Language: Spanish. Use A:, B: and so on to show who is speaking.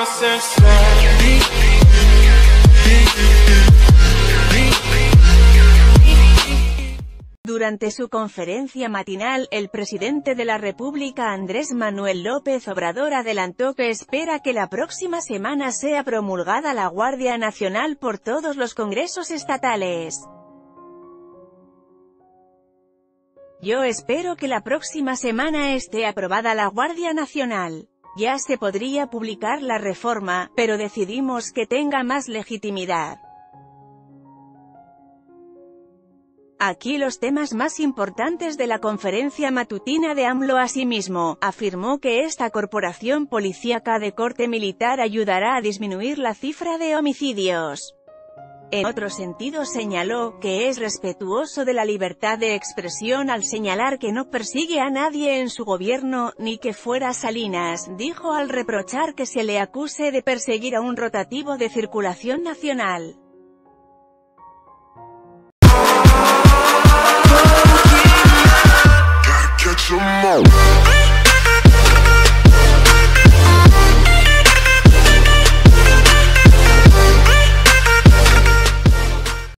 A: Durante su conferencia matinal, el presidente de la República Andrés Manuel López Obrador adelantó que espera que la próxima semana sea promulgada la Guardia Nacional por todos los congresos estatales. Yo espero que la próxima semana esté aprobada la Guardia Nacional. Ya se podría publicar la reforma, pero decidimos que tenga más legitimidad. Aquí los temas más importantes de la conferencia matutina de AMLO. Asimismo, afirmó que esta corporación policíaca de corte militar ayudará a disminuir la cifra de homicidios. En otro sentido señaló que es respetuoso de la libertad de expresión al señalar que no persigue a nadie en su gobierno, ni que fuera Salinas, dijo al reprochar que se le acuse de perseguir a un rotativo de circulación nacional.